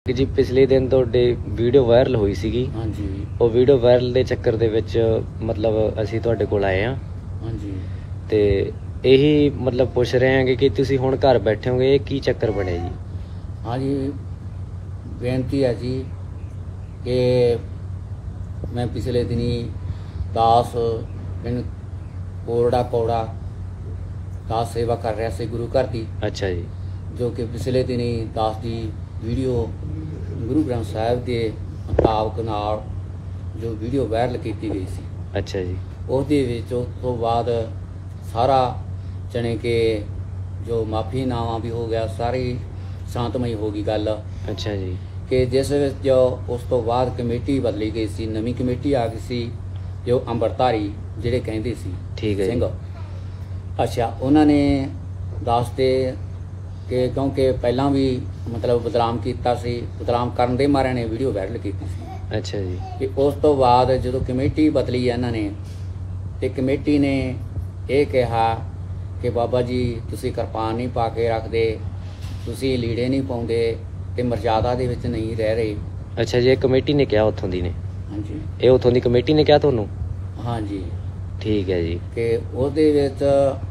जी पिछले दिन ਤੁਹਾਡੇ ਵੀਡੀਓ ਵਾਇਰਲ ਹੋਈ ਸੀਗੀ। ਹਾਂਜੀ ਉਹ ਵੀਡੀਓ ਵਾਇਰਲ ਦੇ ਚੱਕਰ ਦੇ ਵਿੱਚ ਮਤਲਬ ਅਸੀਂ ਤੁਹਾਡੇ ਕੋਲ ਆਏ ਹਾਂ ਹਾਂਜੀ ਤੇ ਇਹੀ ਮਤਲਬ ਪੁੱਛ ਰਹੇ ਹਾਂ ਕਿ ਤੁਸੀਂ ਹੁਣ ਘਰ ਬੈਠੇ ਹੋਗੇ, ਇਹ ਕੀ ਚੱਕਰ ਬਣਿਆ ਜੀ? ਹਾਂਜੀ ਬੇਨਤੀ ਹੈ ਜੀ ਕਿ ਮੈਂ ਪਿਛਲੇ ਦਿਨੀ ਦਾਸ ਪਿੰਡ ਕੋਰੜਾ ਕੌੜਾ ਦਾਸ ਸੇਵਾ ਕਰ ਰਿਹਾ ਸੀ ਗੁਰੂ ਘਰ ਦੀ। ਅੱਛਾ ਜੀ। ਜੋ ਕਿ ਪਿਛਲੇ ਦਿਨੀ ਦਾਸ ਦੀ ਵੀਡੀਓ ਗੁਰੂ ਗ੍ਰੰਥ ਸਾਹਿਬ ਦੇ ਮੁਤਾਬਕ ਨਾਲ ਜੋ ਵੀਡੀਓ ਵਾਇਰਲ ਕੀਤੀ ਗਈ ਸੀ। ਅੱਛਾ ਜੀ। ਉਹਦੇ ਵਿੱਚ ਉਸ ਤੋਂ ਬਾਅਦ ਸਾਰਾ ਜਾਣੀ ਕਿ ਜੋ ਮਾਫੀਨਾਮਾ ਵੀ ਹੋ ਗਿਆ, ਸਾਰੀ ਸ਼ਾਂਤਮਈ ਹੋ ਗਈ ਗੱਲ। ਅੱਛਾ ਜੀ। ਕਿ ਜਿਸ ਵਿੱਚ ਉਸ ਤੋਂ ਬਾਅਦ ਕਮੇਟੀ ਬਦਲੀ ਗਈ ਸੀ, ਨਵੀਂ ਕਮੇਟੀ ਆ ਗਈ ਸੀ ਜੋ ਅੰਮ੍ਰਿਤਧਾਰੀ ਜਿਹੜੇ ਕਹਿੰਦੇ ਸੀ ਠੀਕ ਹੈ ਸਿੰਘ। ਅੱਛਾ, ਉਹਨਾਂ ਨੇ ਦੱਸਦੇ ਕਿ ਕਿਉਂਕਿ ਪਹਿਲਾਂ ਵੀ ਮਤਲਬ ਬਦਨਾਮ ਕੀਤਾ ਸੀ, ਬਦਨਾਮ ਕਰਨ ਦੇ ਮਾਰਿਆਂ ਨੇ ਵੀਡੀਓ ਵਾਇਰਲ ਕੀਤੀ ਸੀ। ਅੱਛਾ ਜੀ। ਕਿ ਉਸ ਤੋਂ ਬਾਅਦ ਜਦੋਂ ਕਮੇਟੀ ਬਦਲੀ ਇਹਨਾਂ ਨੇ ਤੇ ਕਮੇਟੀ ਨੇ ਇਹ ਕਿਹਾ ਕਿ ਬਾਬਾ ਜੀ ਤੁਸੀਂ ਕਿਰਪਾਨ ਨਹੀਂ ਪਾ ਕੇ ਰੱਖਦੇ, ਤੁਸੀਂ ਲੀੜੇ ਨਹੀਂ ਪਾਉਂਦੇ ਤੇ ਮਰਜ਼ਾਦਾ ਦੇ ਵਿੱਚ ਨਹੀਂ ਰਹਿ ਰਹੇ। ਅੱਛਾ ਜੀ, ਇਹ ਕਮੇਟੀ ਨੇ ਕਿਹਾ ਉੱਥੋਂ ਦੀ ਨੇ? ਹਾਂਜੀ, ਇਹ ਉੱਥੋਂ ਦੀ ਕਮੇਟੀ ਨੇ ਕਿਹਾ ਤੁਹਾਨੂੰ? ਹਾਂਜੀ ਠੀਕ ਹੈ ਜੀ। ਕਿ ਉਹਦੇ ਵਿੱਚ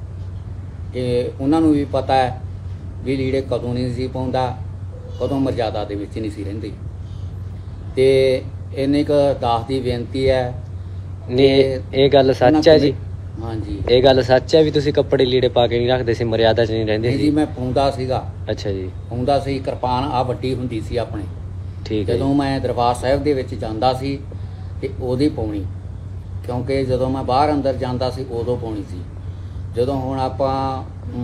ਕਿ ਉਹਨਾਂ ਨੂੰ ਵੀ ਪਤਾ ਹੈ ਵੀ ਲੀੜੇ ਕਦੋਂ ਨਹੀਂ ਸੀ ਪਾਉਂਦਾ, ਕਦੋਂ ਮਰਜ਼ਾਦਾ ਦੇ ਵਿੱਚ ਨਹੀਂ ਸੀ ਰਹਿੰਦੇ। ਤੇ ਇੰਨੀ ਕੁ ਦਾਸ ਦੀ ਬੇਨਤੀ ਹੈ। ਨਹੀਂ ਇਹ ਗੱਲ ਸੱਚ ਹੈ ਜੀ? ਹਾਂਜੀ, ਇਹ ਗੱਲ ਸੱਚ ਹੈ ਵੀ ਤੁਸੀਂ ਕੱਪੜੇ ਲੀੜੇ ਪਾ ਕੇ ਨਹੀਂ ਰੱਖਦੇ ਸੀ, ਮਰਿਆਦਾ 'ਚ ਨਹੀਂ ਰਹਿੰਦੇ ਜੀ? ਸੀ? ਮੈਂ ਪਾਉਂਦਾ ਸੀਗਾ। ਅੱਛਾ ਜੀ। ਪਾਉਂਦਾ ਸੀ, ਕਿਰਪਾਨ ਆ ਵੱਡੀ ਹੁੰਦੀ ਸੀ ਆਪਣੇ। ਠੀਕ ਹੈ। ਜਦੋਂ ਮੈਂ ਦਰਬਾਰ ਸਾਹਿਬ ਦੇ ਵਿੱਚ ਜਾਂਦਾ ਸੀ ਤੇ ਉਹਦੀ ਪਾਉਣੀ, ਕਿਉਂਕਿ ਜਦੋਂ ਮੈਂ ਬਾਹਰ ਅੰਦਰ ਜਾਂਦਾ ਸੀ ਉਦੋਂ ਪਾਉਣੀ ਸੀ। ਜਦੋਂ ਹੁਣ ਆਪਾਂ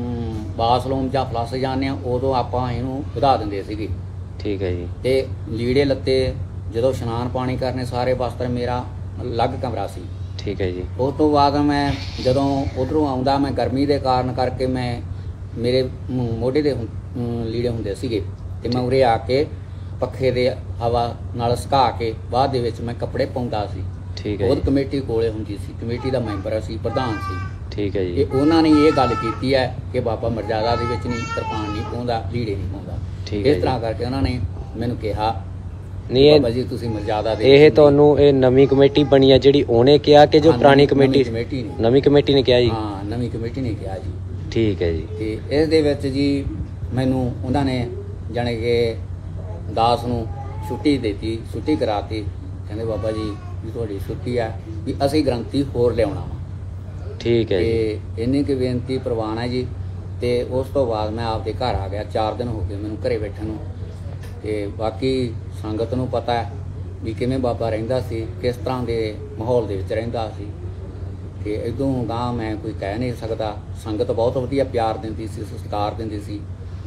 ਬਾਥਰੂਮ ਜਾਂ ਫਲੱਸ ਜਾਂਦੇ ਹਾਂ ਉਦੋਂ ਆਪਾਂ ਇਹਨੂੰ ਵਧਾ ਦਿੰਦੇ ਸੀਗੇ। ਠੀਕ ਹੈ ਜੀ। ਤੇ ਲੀੜੇ ਲੱਤੇ ਜਦੋਂ ਇਸ਼ਨਾਨ ਪਾਣੀ ਕਰਨੇ ਸਾਰੇ ਵਸਤਰ ਮੇਰਾ ਅਲੱਗ ਕਮਰਾ ਸੀ। ਠੀਕ ਹੈ ਜੀ। ਉਸ ਤੋਂ ਬਾਅਦ ਮੈਂ ਜਦੋਂ ਉਧਰੋਂ ਆਉਂਦਾ, ਮੈਂ ਗਰਮੀ ਦੇ ਕਾਰਨ ਕਰਕੇ ਮੈਂ ਮੇਰੇ ਮੋਢੇ ਦੇ ਲੀੜੇ ਹੁੰਦੇ ਸੀਗੇ ਤੇ ਮੈਂ ਉਰੇ ਆ ਕੇ ਪੱਖੇ ਦੇ ਹਵਾ ਨਾਲ ਸੁਕਾ ਕੇ ਬਾਅਦ ਦੇ ਵਿੱਚ ਮੈਂ ਕੱਪੜੇ ਪਾਉਂਦਾ ਸੀ। ਠੀਕ ਹੈ। ਉਹ ਕਮੇਟੀ ਕੋਲੇ ਹੁੰਦੀ ਸੀ, ਕਮੇਟੀ ਦਾ ਮੈਂਬਰ ਸੀ, ਪ੍ਰਧਾਨ ਸੀ। ਠੀਕ ਹੈ ਜੀ। ਇਹ ਉਹਨਾਂ ਨੇ ਇਹ ਗੱਲ ਕੀਤੀ ਹੈ ਕਿ ਬਾਬਾ ਮਰਜ਼ਾਦਾ ਦੇ ਵਿੱਚ ਨਹੀਂ, ਕਿਰਪਾਨ ਨਹੀਂ ਪਾਉਂਦਾ, ਲੀੜੇ ਨਹੀਂ ਪਾਉਂਦਾ। ਠੀਕ ਹੈ। ਇਸ ਤਰ੍ਹਾਂ ਕਰਕੇ ਉਹਨਾਂ ਨੇ ਮੈਨੂੰ ਕਿਹਾ ਨਹੀਂ ਬਾਬਾ ਜੀ ਤੁਸੀਂ ਮਰਜ਼ਾਦਾ ਦੇ ਇਹ ਤੁਹਾਨੂੰ ਇਹ ਨਵੀਂ ਕਮੇਟੀ ਬਣੀ ਆ ਜਿਹੜੀ ਉਹਨੇ ਕਿਹਾ ਕਿ ਜੋ ਪੁਰਾਣੀ ਕਮੇਟੀ? ਨਵੀਂ ਕਮੇਟੀ ਨੇ ਕਿਹਾ ਜੀ? ਹਾਂ, ਨਵੀਂ ਕਮੇਟੀ ਨੇ ਕਿਹਾ ਜੀ। ਠੀਕ ਹੈ ਜੀ। ਤੇ ਇਸ ਦੇ ਵਿੱਚ ਜੀ ਮੈਨੂੰ ਉਹਨਾਂ ਨੇ ਜਾਣੀ ਕਿ ਦਾਸ ਨੂੰ ਛੁੱਟੀ ਦਿੱਤੀ, ਛੁੱਟੀ ਕਰਾਤੀ। ਕਹਿੰਦੇ ਬਾਬਾ ਜੀ ਵੀ ਤੁਹਾਡੀ ਛੁੱਟੀ ਆ, ਵੀ ਅਸੀਂ ਗ੍ਰੰਥੀ ਹੋਰ ਲਿਆਉਣਾ ਵਾ। ਠੀਕ ਹੈ ਜੀ। ਤੇ ਇੰਨੀ ਕੁ ਬੇਨਤੀ ਪ੍ਰਵਾਨ ਹੈ ਜੀ। ਤੇ ਉਸ ਤੋਂ ਬਾਅਦ ਮੈਂ ਆਪਦੇ ਘਰ ਆ ਗਿਆ। 4 ਦਿਨ ਹੋ ਗਏ ਮੈਨੂੰ ਘਰੇ ਬੈਠਣ ਨੂੰ। ਤੇ ਬਾਕੀ ਸੰਗਤ ਨੂੰ ਪਤਾ ਹੈ ਵੀ ਕਿਵੇਂ ਬਾਬਾ ਰਹਿੰਦਾ ਸੀ, ਕਿਸ ਤਰ੍ਹਾਂ ਦੇ ਮਾਹੌਲ ਦੇ ਵਿੱਚ ਰਹਿੰਦਾ ਸੀ। ਕਿ ਇਦੋਂ ਗਾਂ ਮੈਂ ਕੋਈ ਕਹਿ ਨਹੀਂ ਸਕਦਾ। ਸੰਗਤ ਬਹੁਤ ਵਧੀਆ ਪਿਆਰ ਦਿੰਦੀ ਸੀ, ਸਤਿਕਾਰ ਦਿੰਦੀ ਸੀ।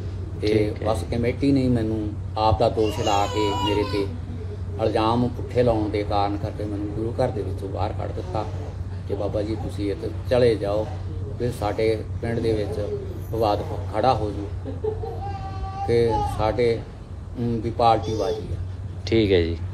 ਤੇ ਬਸ ਕਮੇਟੀ ਨੇ ਮੈਨੂੰ ਆਪ ਦਾ ਦੋਸ਼ ਲਾ ਕੇ ਮੇਰੇ ਤੇ ਇਲਜ਼ਾਮ ਪੁੱਠੇ ਲਾਉਣ ਦੇ ਕਾਰਨ ਕਰਕੇ ਮੈਨੂੰ ਗੁਰੂ ਘਰ ਦੇ ਵਿੱਚੋਂ ਬਾਹਰ ਕੱਢ ਦਿੱਤਾ ਕਿ ਬਾਬਾ ਜੀ ਤੁਸੀਂ ਇੱਥੇ ਚਲੇ ਜਾਓ, ਫਿਰ ਸਾਡੇ ਪਿੰਡ ਦੇ ਵਿੱਚ ਵਿਵਾਦ ਖੜਾ ਹੋ ਜੂ ਕਿ ਸਾਡੇ ਵੀ ਪਾਰਟੀ ਬਾਜੀ ਆ। ਠੀਕ ਹੈ ਜੀ।